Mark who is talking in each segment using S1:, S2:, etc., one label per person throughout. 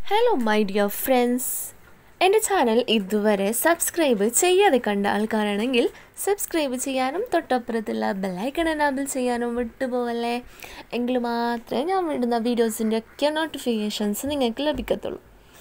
S1: Hello my dear friends, എൻ്റെ channel ഇതുവരെ subscribe ചെയ്യാതെ കണ്ട ആൾക്കാരാണെങ്കിൽ സബ്സ്ക്രൈബ് ചെയ്യാനും തൊട്ടപ്പുറത്തുള്ള ബെല്ലൈക്കൺ എനാബിൾ ചെയ്യാനും വിട്ടുപോകല്ലേ. എങ്കിൽ മാത്രമേ ഞാൻ വിടുന്ന വീഡിയോസിൻ്റെ ഒക്കെ നോട്ടിഫിക്കേഷൻസ് നിങ്ങൾക്ക് ലഭിക്കത്തുള്ളൂ.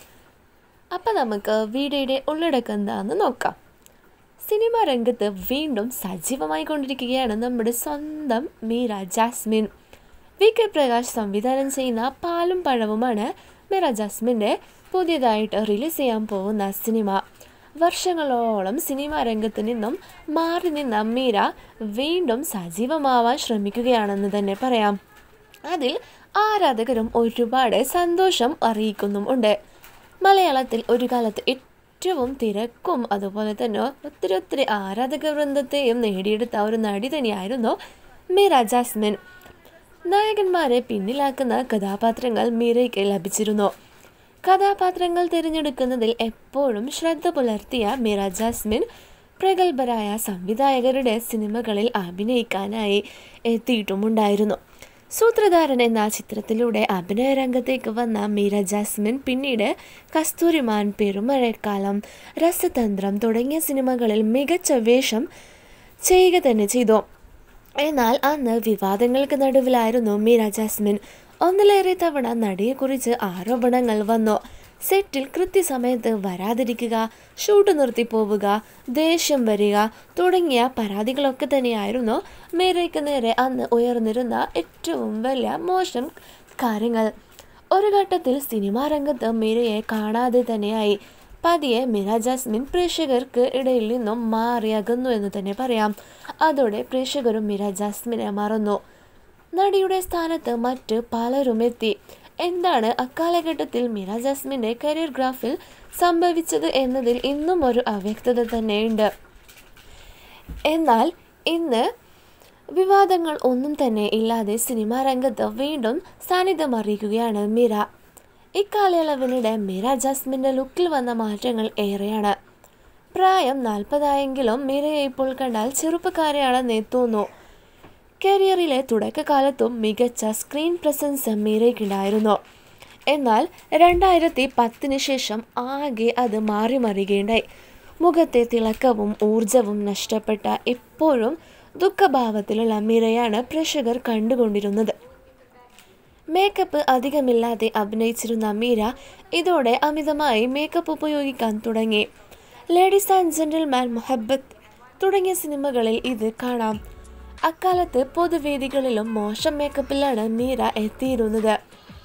S1: അപ്പോൾ നമുക്ക് വീഡിയോയുടെ ഉള്ളടക്കം എന്താണെന്ന് നോക്കാം. സിനിമാ രംഗത്ത് വീണ്ടും സജീവമായി കൊണ്ടിരിക്കുകയാണ് നമ്മുടെ സ്വന്തം മീര ജാസ്മിൻ. VK പ്രകാശ് സംവിധാനം ചെയ്യുന്ന പാലും പഴവുമാണ് മീര ജാസ്മിൻ്റെ പുതിയതായിട്ട് റിലീസ് ചെയ്യാൻ പോകുന്ന സിനിമ. വർഷങ്ങളോളം സിനിമാ രംഗത്ത് നിന്നും മാറി നിന്ന മീര വീണ്ടും സജീവമാവാൻ ശ്രമിക്കുകയാണെന്ന് തന്നെ പറയാം. അതിൽ ആരാധകരും ഒരുപാട് സന്തോഷം അറിയിക്കുന്നുമുണ്ട്. മലയാളത്തിൽ ഒരു കാലത്ത് ഏറ്റവും തിരക്കും അതുപോലെ തന്നെ ഒത്തിരി ആരാധക വൃന്ദത്തെയും നേടിയെടുത്ത ഒരു നടി തന്നെയായിരുന്നു മീര ജാസ്മിൻ. നായകന്മാരെ പിന്നിലാക്കുന്ന കഥാപാത്രങ്ങൾ മീരയ്ക്ക് ലഭിച്ചിരുന്നു. കഥാപാത്രങ്ങൾ തിരഞ്ഞെടുക്കുന്നതിൽ എപ്പോഴും ശ്രദ്ധ പുലർത്തിയ മീര ജാസ്മിൻ പ്രഗത്ഭരായ സംവിധായകരുടെ സിനിമകളിൽ അഭിനയിക്കാനായി എത്തിയിട്ടുമുണ്ടായിരുന്നു. സൂത്രധാരൻ എന്ന ചിത്രത്തിലൂടെ അഭിനയ രംഗത്തേക്ക് വന്ന മീര ജാസ്മിൻ പിന്നീട് കസ്തൂരിമാൻ, പെരുമഴക്കാലം, രസതന്ത്രം തുടങ്ങിയ സിനിമകളിൽ മികച്ച വേഷം ചെയ്യുക തന്നെ ചെയ്തു. എന്നാൽ അന്ന് വിവാദങ്ങൾക്ക് നടുവിലായിരുന്നു മീര ജാസ്മിൻ. ഒന്നിലേറെ തവണ നടിയെക്കുറിച്ച് ആരോപണങ്ങൾ വന്നു. സെറ്റിൽ കൃത്യസമയത്ത് വരാതിരിക്കുക, ഷൂട്ട് നിർത്തിപ്പോവുക, ദേഷ്യം വരിക തുടങ്ങിയ പരാതികളൊക്കെ തന്നെയായിരുന്നു മീരയ്ക്ക് നേരെ അന്ന് ഉയർന്നിരുന്ന ഏറ്റവും വലിയ മോശം കാര്യങ്ങൾ. ഒരു ഘട്ടത്തിൽ സിനിമാ രംഗത്ത് മീരയെ കാണാതെ തന്നെയായി. പതിയെ മീര ജാസ്മിൻ പ്രേക്ഷകർക്ക് ഇടയിൽ നിന്നും മാറിയകുന്നു എന്ന് തന്നെ പറയാം. അതോടെ പ്രേക്ഷകരും മീര ജാസ്മിനെ മറന്നു. നടിയുടെ സ്ഥാനത്ത് മറ്റ് പലരും എത്തി. എന്താണ് അക്കാലഘട്ടത്തിൽ മീര ജാസ്മിൻ്റെ കരിയർ ഗ്രാഫിൽ സംഭവിച്ചത് എന്നതിൽ ഇന്നും ഒരു അവ്യക്തത തന്നെയുണ്ട്. എന്നാൽ ഇന്ന് വിവാദങ്ങൾ ഒന്നും തന്നെ ഇല്ലാതെ സിനിമാ രംഗത്ത് വീണ്ടും സാന്നിധ്യം അറിയിക്കുകയാണ് മീര. ഇക്കാലയളവിനിടെ മീര ജാസ്മിൻ്റെ ലുക്കിൽ വന്ന മാറ്റങ്ങൾ ഏറെയാണ്. പ്രായം 40 മീരയെ ഇപ്പോൾ കണ്ടാൽ ചെറുപ്പക്കാരെയാണെന്ന് തോന്നുന്നു. കരിയറിലെ തുടക്കകാലത്തും മികച്ച സ്ക്രീൻ പ്രസൻസ് മീരയ്ക്കുണ്ടായിരുന്നു. എന്നാൽ 2010 ശേഷം ആകെ അത് മാറിമറിയുകയുണ്ടായി. മുഖത്തെ തിളക്കവും ഊർജവും നഷ്ടപ്പെട്ട ഇപ്പോഴും ദുഃഖഭാവത്തിലുള്ള മീരയാണ് പ്രേക്ഷകർ കണ്ടുകൊണ്ടിരുന്നത്. മേക്കപ്പ് അധികമില്ലാതെ അഭിനയിച്ചിരുന്ന മീര ഇതോടെ അമിതമായി മേക്കപ്പ് ഉപയോഗിക്കാൻ തുടങ്ങി. ലേഡീസ് ആൻഡ് ജെന്റിൽമാൻ, മുഹബത്ത് തുടങ്ങിയ സിനിമകളിൽ ഇത് കാണാം. അക്കാലത്ത് പൊതുവേദികളിലും മോശം മേക്കപ്പിലാണ് മീര എത്തിയിരുന്നത്.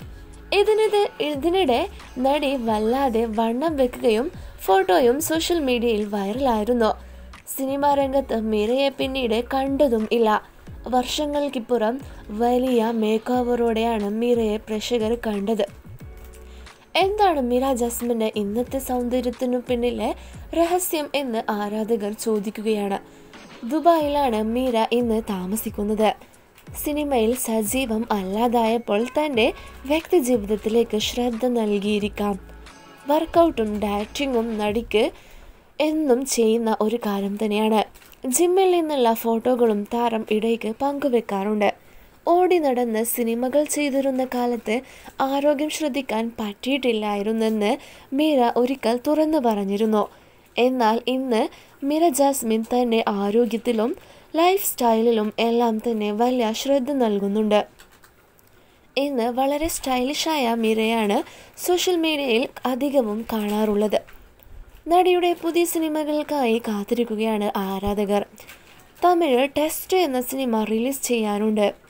S1: ഇതിനിടെ നടി വല്ലാതെ വണ്ണം വെക്കുകയും ഫോട്ടോയും സോഷ്യൽ മീഡിയയിൽ വൈറലായിരുന്നു. സിനിമാ രംഗത്ത് മീരയെ പിന്നീട് കണ്ടതും ഇല്ല. വർഷങ്ങൾക്കിപ്പുറം വലിയ മേക്ക് ഓവറോടെയാണ് മീരയെ പ്രേക്ഷകർ കണ്ടത്. എന്താണ് മീര ജാസ്മിൻ്റെ ഇന്നത്തെ സൗന്ദര്യത്തിനു പിന്നിലെ രഹസ്യം എന്ന് ആരാധകർ ചോദിക്കുകയാണ്. ദുബായിലാണ് മീര ഇന്ന് താമസിക്കുന്നത്. സിനിമയിൽ സജീവം അല്ലാതായപ്പോൾ തൻ്റെ വ്യക്തിജീവിതത്തിലേക്ക് ശ്രദ്ധ നൽകിയിരിക്കാം. വർക്കൗട്ടും ഡയറ്റിങ്ങും നടിക്ക് എന്നും ചെയ്യുന്ന ഒരു കാര്യം തന്നെയാണ്. ജിമ്മിൽ നിന്നുള്ള ഫോട്ടോകളും താരം ഇടയ്ക്ക് പങ്കുവെക്കാറുണ്ട്. ഓടി നടന്ന് സിനിമകൾ ചെയ്തിരുന്ന കാലത്ത് ആരോഗ്യം ശ്രദ്ധിക്കാൻ പറ്റിയിട്ടില്ലായിരുന്നെന്ന് മീര ഒരിക്കൽ തുറന്നു പറഞ്ഞിരുന്നു. എന്നാൽ ഇന്ന് മീര ജാസ്മിൻ തൻ്റെ ആരോഗ്യത്തിലും ലൈഫ് സ്റ്റൈലിലും എല്ലാം തന്നെ വലിയ ശ്രദ്ധ നൽകുന്നുണ്ട്. ഇന്ന് വളരെ സ്റ്റൈലിഷായ മീരയാണ് സോഷ്യൽ മീഡിയയിൽ അധികവും കാണാറുള്ളത്. നടിയുടെ പുതിയ സിനിമകൾക്കായി കാത്തിരിക്കുകയാണ് ആരാധകർ. തമിഴ് ടെസ്റ്റ് എന്ന സിനിമ റിലീസ് ചെയ്യാനുണ്ട്.